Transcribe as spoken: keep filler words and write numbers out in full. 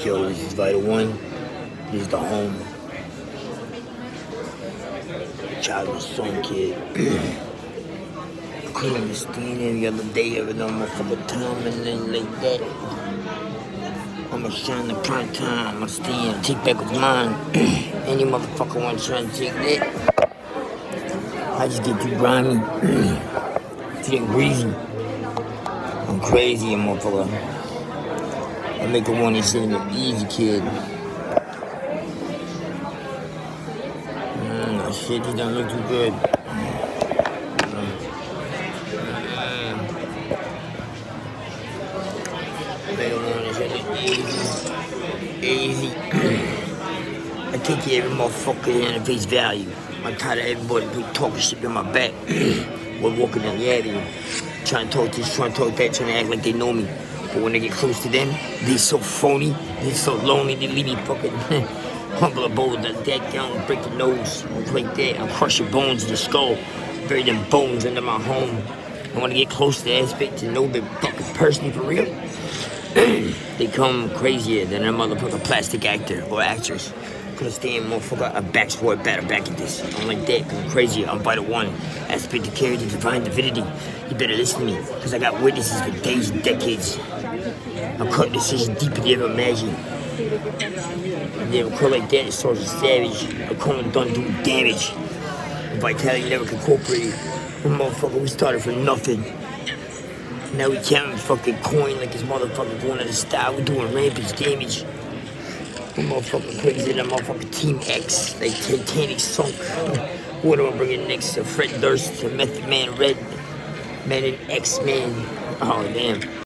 Yo, this is Vital One. This is the home. Childless son kid. I couldn't understand it the other day, every no motherfucker time and then like that. I'ma shine the prime time, I'ma stand, take back what's mine. Any motherfucker wanna try and take that. I just get too grimy. Getting greasy. I'm crazy, motherfucker. I make a one and say an easy kid. Mm, that shit just don't look too good. Mm. Make a one and say easy. Easy. I take care of every motherfucker in face value. I'm tired of everybody talking shit in my back. We're walking down the avenue. Trying to talk this, trying to talk that, trying to act like they know me. But when I get close to them, they so phony, they so lonely, they leave me fucking humble a bowl, that that down, break the nose, like that, I'll crush your bones in your skull, bury them bones under my home. I wanna get close to that aspect to know the fucking person for real. They come crazier than a motherfucking plastic actor or actress. Couldn't stand motherfucker, a backsport batter back at this. I'm like that, cause I'm crazy, I'm Vital One. Aspect to carry the divine divinity. You better listen to me, cause I got witnesses for days and decades. I'm cutting decisions deeper than you ever imagine. I never call like that, it's sort of savage. I'm calling done doing damage. Vitality never can cooperate. One motherfucker, we started from nothing. Now we counting fucking coin like this motherfucker going out of style. We're doing rampage damage. We're motherfucking crazy than motherfucking Team X, like Titanic sunk. What am I bringing next? To Fred Durst, to Method Man Red, Man and X-Men. Oh, damn.